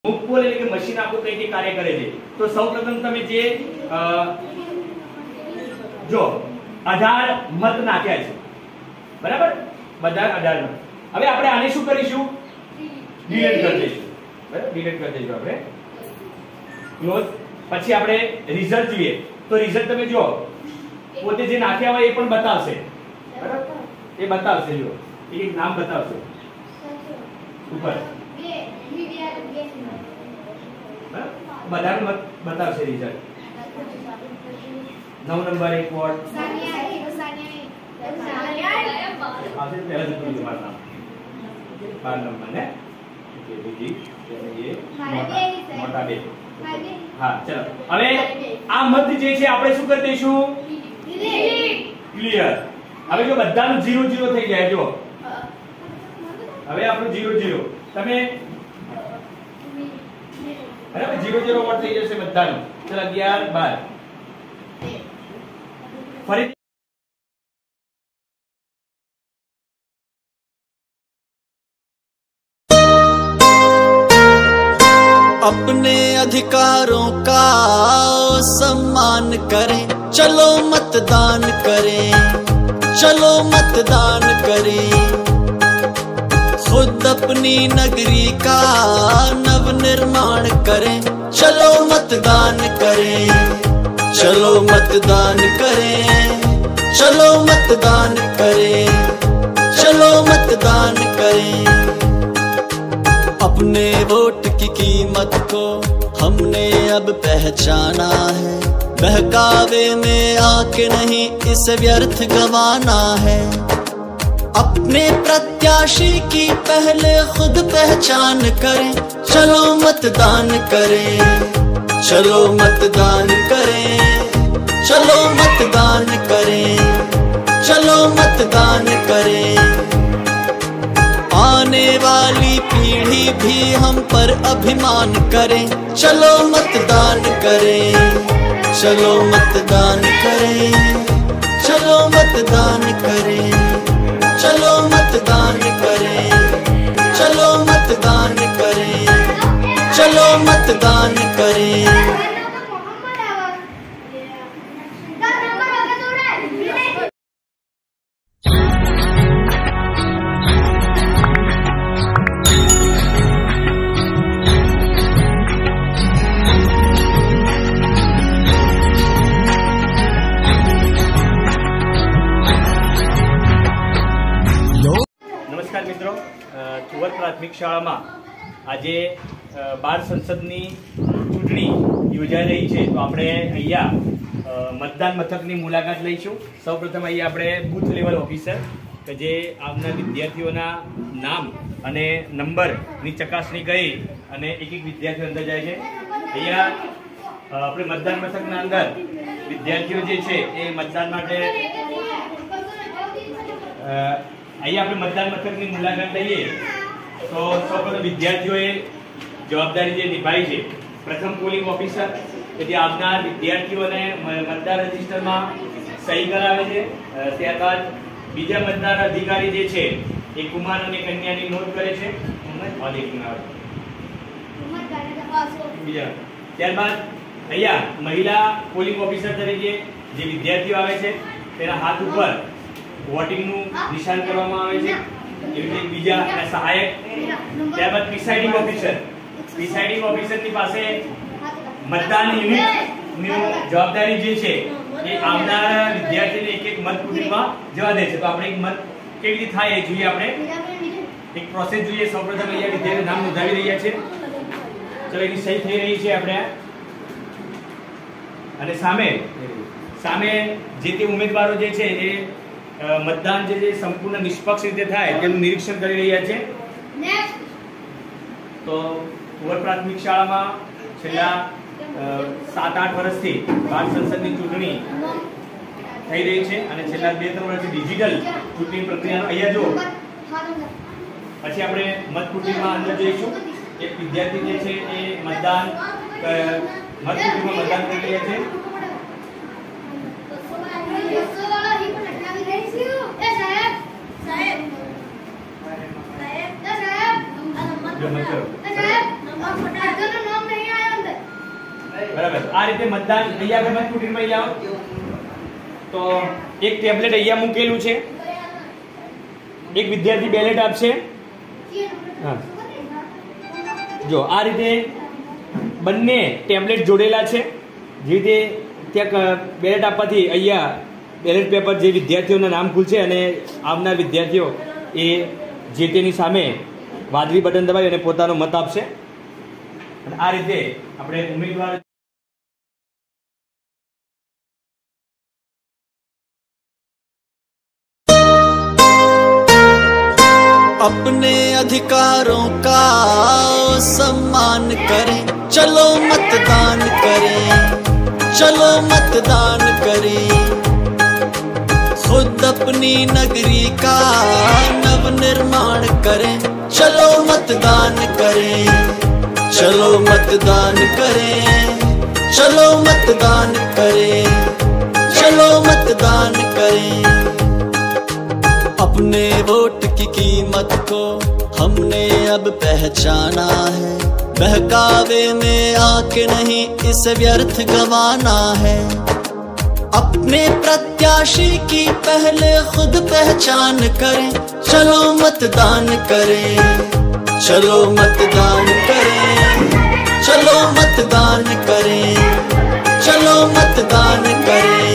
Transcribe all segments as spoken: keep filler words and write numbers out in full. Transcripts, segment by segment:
મૂક પોલ એટલે કે મશીન આપણું કઈ કઈ કાર્ય કરે છે તો સૌપ્રથમ તમે જે જો અઢાર મત નાખ્યા છે બરાબર બધા અઢાર મત હવે આપણે આને શું કરીશું ડિલીટ કરી દઈશું બરાબર ડિલીટ કરી દઈશું આપણે ક્લોઝ પછી આપણે રિઝલ્ટ જોઈએ તો રિઝલ્ટ તમે જો પોતે જે નાખ્યા હોય એ પણ બતાવશે બરાબર એ બતાવશે જો એક નામ બતાવશે ઉપર બધાનું બતાવશે રિઝલ્ટ નવ નંબર એક વોર્ડ આવશે પહેલા જ પૂરું તમારું નામ બાર નંબર ને ઓકે બીજી એ મોટા મોટા બે હા ચલો હવે આ મત જે છે આપણે શું કરી દઈશું ક્લિયર હવે જો બધાનું ઝીરો ઝીરો થઈ જાય જો હવે આપણું ઝીરો ઝીરો તમે બરાબર ઝીરો ઝીરો વોટ થઈ જશે બધાનું ચલો અગિયાર બાર ફરી अपने अधिकारों का सम्मान करें, चलो मतदान करें, चलो मतदान करें, खुद अपनी नगरी का नव निर्माण करें, चलो मतदान करें, चलो मतदान करें, चलो मतदान करें, चलो मतदान करें। अपने वोट की कीमत को हमने अब पहचाना है, बहकावे में आके नहीं इसे व्यर्थ गंवाना है। अपने प्रत्याशी की पहले खुद पहचान करें, चलो मतदान करें, चलो मतदान करें, चलो मतदान करें, चलो मतदान करें। आने वाली पीढ़ी भी हम पर अभिमान करें, चलो मतदान करें, चलो मतदान करें, चलो मतदान करें, चलो मतदान करें, चलो मतदान करें, चलो मतदान करें। નમસ્કાર મિત્રો, તુવર પ્રાથમિક શાળામાં આજે બાર સંસદની ચૂંટણી યોજાઈ રહી છે તો આપણે અહીંયા મતદાન મથકની મુલાકાત લઈશું। સૌપ્રથમ અહીંયા આપણે બૂથ લેવલ ઓફિસર કે જે આવનાર વિદ્યાર્થીઓના નામ અને નંબરની ચકાસણી કરી અને એક એક વિદ્યાર્થીઓ અંદર જાય છે। અહીંયા આપણે મતદાન મથકના અંદર વિદ્યાર્થીઓ જે છે એ મતદાન માટે અહીંયા આપણે મતદાન મથકની મુલાકાત લઈએ તો સૌપ્રથમ વિદ્યાર્થીઓએ જવાબદારી જે નિભાવી છે, પ્રથમ પોલિંગ ઓફિસર કે જે આવનાર વિદ્યાર્થીઓને મતદાર રજિસ્ટરમાં સહી કરાવે છે, ત્યારબાદ બીજા મતદાર અધિકારી જે છે એ કુમાર અને કન્યાની નોંધ કરે છે, ત્યારબાદ અહીંયા મહિલા પોલિંગ ઓફિસર તરીકે જે વિદ્યાર્થીઓ આવે છે તેના હાથ ઉપર વોટિંગ નું નિશાન કરવામાં આવે છે, એવી રીતે બીજા સહાયક, ત્યારબાદ પ્રિસાઇડિંગ ઓફિસર પ્રિસાઇડિંગ ઓફિસરની પાસે મતદાન યુનિટ ની જવાબદારી જે છે એ આવનારા વિદ્યાર્થીને એક એક મત કુટીરમાં જવા દે છે। તો આપણે એક મત કેવી રીતે થાય એ જોઈએ, આપણે એક પ્રોસેસ જોઈએ। સૌપ્રથમ અહીંયા વિદ્યાર્થી નામ નોંધાવી રહ્યા છે, ચલો એની સહી થઈ રહી છે આપણે, અને સામે સામે જે તે ઉમેદવારો જે છે એ મતદાન જે સંપૂર્ણ નિષ્પક્ષ રીતે થાય તેનું નિરીક્ષણ કરી રહ્યા છે। તો તુવર પ્રાથમિક શાળામાં છેલ્લા સાત આઠ વર્ષથી બાર સંસદની ચૂંટણી થઈ રહી છે અને છેલ્લા બે ત્રણ વર્ષથી ડિજિટલ ચૂંટણી પ્રક્રિયા અહીંયા જો પછી આપણે મતકુટીમાં અંદર જઈશું। એક વિદ્યાર્થી જે છે એ મતદાન મતકુટીમાં મતદાન કરી રહ્યા છે। જો મત કરો મતદાન અહીંયા આગળ સ્કૂટીમાં જાઓ તો એક ટેબ્લેટ અહીંયા મૂકેલું છે, એક વિદ્યાર્થી બેલેટ આપશે। હા જો આ રીતે બંને ટેબ્લેટ જોડેલા છે, જે રીતે ત્યાં બેલેટ આપવાથી અહીંયા બેલેટ પેપર જે વિદ્યાર્થીઓના નામ ખુલશે અને આવનાર વિદ્યાર્થીઓ એ જે તેની સામે વાદળી બટન દબાવી અને પોતાનો મત આપશે અને આ રીતે આપણે ઉમેદવાર अपने अधिकारों का सम्मान करें, चलो मतदान करें, चलो मतदान करें। खुद अपनी नगरी का नव निर्माण करें, चलो मतदान करें, चलो मतदान करें, चलो मतदान करें, चलो मतदान करें। अपने वोट की कीमत को हमने अब पहचाना है, बहकावे में आके नहीं इसे व्यर्थ गंवाना है। अपने प्रत्याशी की पहले खुद पहचान करें, चलो मतदान करें, चलो मतदान करें, चलो मतदान करें, चलो मतदान करें।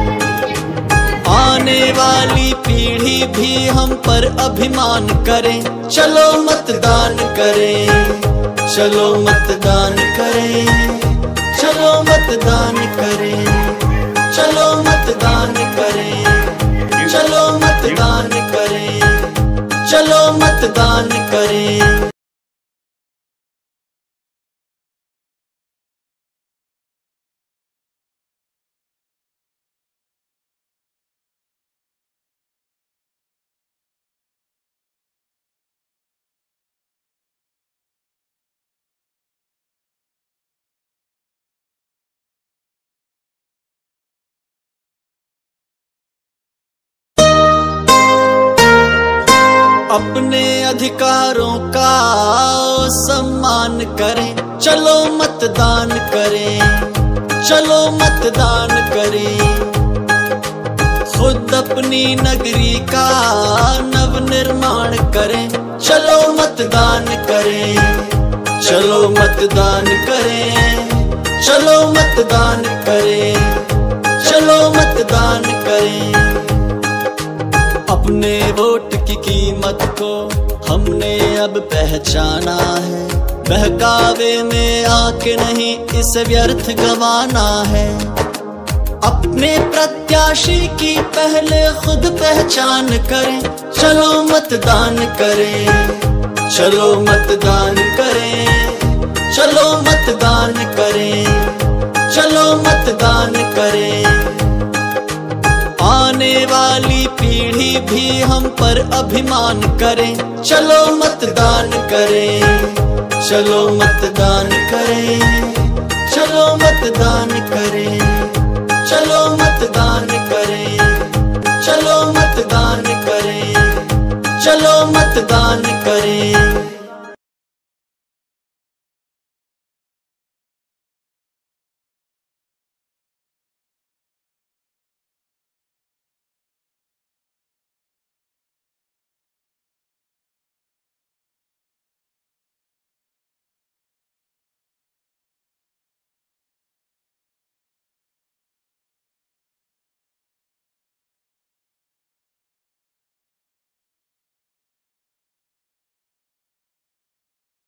आने वाली पीढ़ी भी हम पर अभिमान करें, चलो मतदान करें, चलो मतदान करें, चलो मतदान करें, चलो मतदान करें, चलो मतदान करें, चलो मतदान करें। अपने अधिकारों का सम्मान करें, चलो मतदान करें, चलो मतदान करें। खुद अपनी नगरी का नव निर्माण करें, चलो मतदान करें, चलो मतदान करें, चलो मतदान करें, चलो मतदान करें। अपने वोट की कीमत को हमने अब पहचाना है, बहकावे में आके नहीं इसे व्यर्थ गंवाना है। अपने प्रत्याशी की पहले खुद पहचान करें, चलो मतदान करें, चलो मतदान करें, चलो मतदान करें, चलो मतदान करें। आने वाली पीढ़ी भी हम पर अभिमान करें, चलो मतदान करें, चलो मतदान करें, चलो मतदान करें, चलो मतदान करें, चलो मतदान करें, चलो मतदान करें।